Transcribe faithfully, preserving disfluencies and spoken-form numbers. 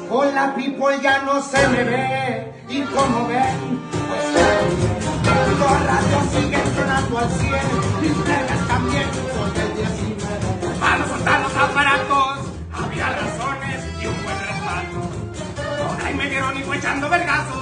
Hola people ya no se me ve, y como ven, pues los radios siguen sonando al cien, mis vergas también son del diecinueve. Para soltar los aparatos, había razones y un buen respaldo. Ahora y me vieron y fue echando vergazos.